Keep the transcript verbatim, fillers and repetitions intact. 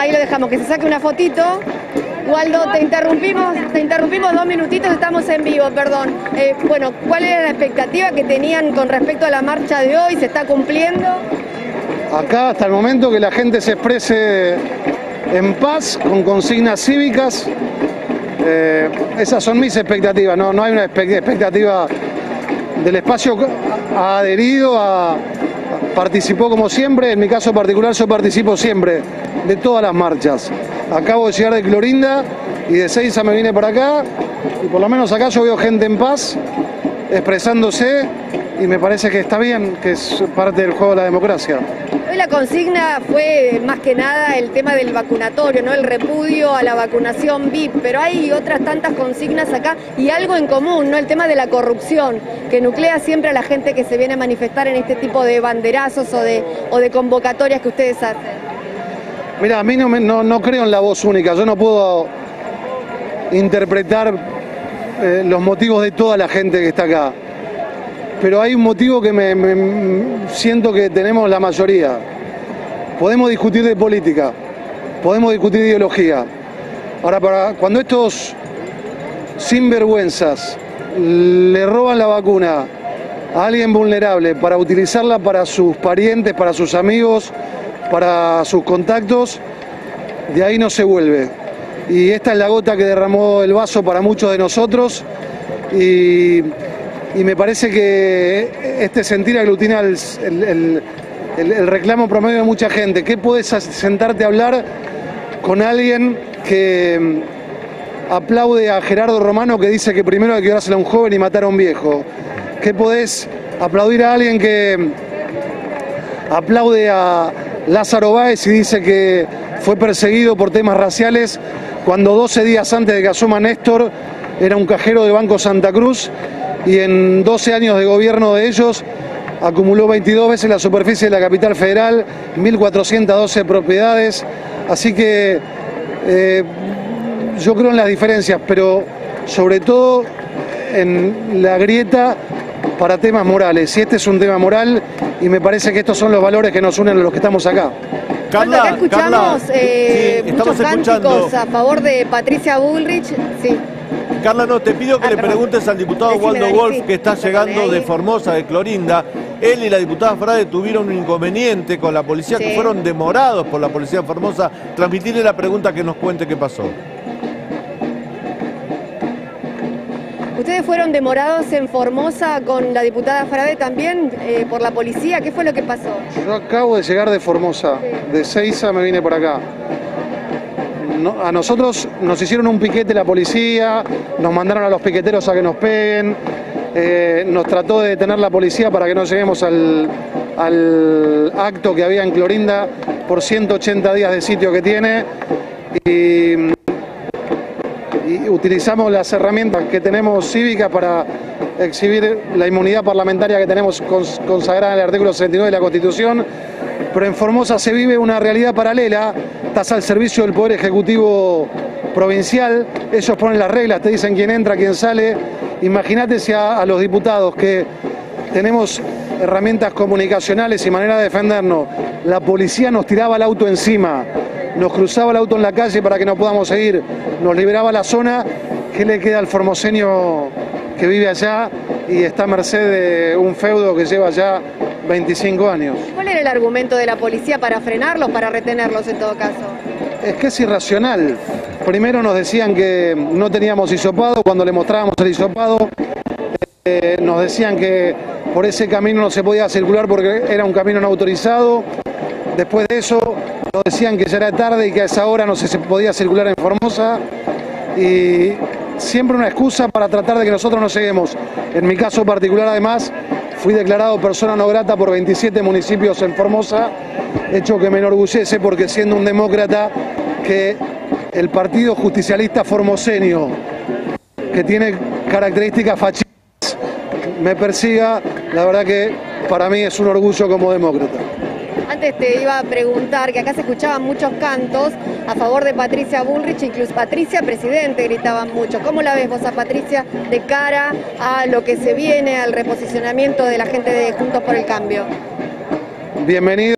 ahí lo dejamos, que se saque una fotito. Waldo, te interrumpimos, te interrumpimos dos minutitos, estamos en vivo, perdón. Eh, bueno, ¿cuál era la expectativa que tenían con respecto a la marcha de hoy? ¿Se está cumpliendo? Acá hasta el momento que la gente se exprese en paz, con consignas cívicas. Eh, esas son mis expectativas, no, no hay una expectativa del espacio. Ha adherido, a, participó como siempre. En mi caso particular yo participo siempre de todas las marchas. Acabo de llegar de Clorinda y de Seiza me vine para acá y por lo menos acá yo veo gente en paz expresándose y me parece que está bien, que es parte del juego de la democracia. Hoy la consigna fue más que nada el tema del vacunatorio, ¿no? El repudio a la vacunación V I P, pero hay otras tantas consignas acá y algo en común, ¿no? El tema de la corrupción, que nuclea siempre a la gente que se viene a manifestar en este tipo de banderazos o de, o de convocatorias que ustedes hacen. Mira, a mí no, me, no, no creo en la voz única, yo no puedo interpretar eh, los motivos de toda la gente que está acá. Pero hay un motivo que me, me siento que tenemos la mayoría. Podemos discutir de política, podemos discutir de ideología. Ahora, para, cuando estos sinvergüenzas le roban la vacuna a alguien vulnerable para utilizarla para sus parientes, para sus amigos, para sus contactos, de ahí no se vuelve. Y esta es la gota que derramó el vaso para muchos de nosotros y... Y me parece que este sentir aglutina el, el, el, el reclamo promedio de mucha gente. ¿Qué puedes sentarte a hablar con alguien que aplaude a Gerardo Romano que dice que primero hay que dársela a un joven y matar a un viejo? ¿Qué podés aplaudir a alguien que aplaude a Lázaro Báez y dice que fue perseguido por temas raciales cuando doce días antes de que asuma Néstor era un cajero del Banco Santa Cruz? Y en doce años de gobierno de ellos acumuló veintidós veces la superficie de la capital federal, mil cuatrocientas doce propiedades. Así que eh, yo creo en las diferencias, pero sobre todo en la grieta para temas morales. Y este es un tema moral y me parece que estos son los valores que nos unen a los que estamos acá. Carla, acá escuchamos Carla, eh, sí, muchos cánticos a favor de Patricia Bullrich. Sí. Carla, no, te pido que ah, le perdón. preguntes al diputado Decime, Waldo Dani, Wolf, sí, que está llegando de Formosa, de Clorinda. Él y la diputada Frade tuvieron un inconveniente con la policía, sí. que fueron demorados por la policía de Formosa. Transmitirle la pregunta, que nos cuente qué pasó. ¿Ustedes fueron demorados en Formosa con la diputada Frade también eh, por la policía? ¿Qué fue lo que pasó? Yo acabo de llegar de Formosa, sí. de Seiza me vine por acá. No, a nosotros nos hicieron un piquete la policía, nos mandaron a los piqueteros a que nos peguen, eh, nos trató de detener la policía para que no lleguemos al, al acto que había en Clorinda por ciento ochenta días de sitio que tiene y, y utilizamos las herramientas que tenemos cívicas para exhibir la inmunidad parlamentaria que tenemos consagrada en el artículo sesenta y nueve de la Constitución. Pero en Formosa se vive una realidad paralela, estás al servicio del Poder Ejecutivo Provincial, ellos ponen las reglas, te dicen quién entra, quién sale. Imagínate si a, a los diputados que tenemos herramientas comunicacionales y manera de defendernos, la policía nos tiraba el auto encima, nos cruzaba el auto en la calle para que no podamos seguir, nos liberaba la zona. ¿Qué le queda al formoseño que vive allá y está a merced de un feudo que lleva ya veinticinco años? ¿Cuál era el argumento de la policía para frenarlos, para retenerlos en todo caso? Es que es irracional. Primero nos decían que no teníamos hisopado, cuando le mostrábamos el hisopado, eh, nos decían que por ese camino no se podía circular porque era un camino no autorizado. Después de eso nos decían que ya era tarde y que a esa hora no se podía circular en Formosa. Y siempre una excusa para tratar de que nosotros no lleguemos. En mi caso particular, además, fui declarado persona no grata por veintisiete municipios en Formosa, hecho que me enorgullece porque siendo un demócrata, que el Partido Justicialista Formoseño, que tiene características fascistas, me persiga, la verdad que para mí es un orgullo como demócrata. Antes te iba a preguntar, que acá se escuchaban muchos cantos a favor de Patricia Bullrich, incluso Patricia Presidente gritaban mucho. ¿Cómo la ves vos a Patricia de cara a lo que se viene, al reposicionamiento de la gente de Juntos por el Cambio? Bienvenido.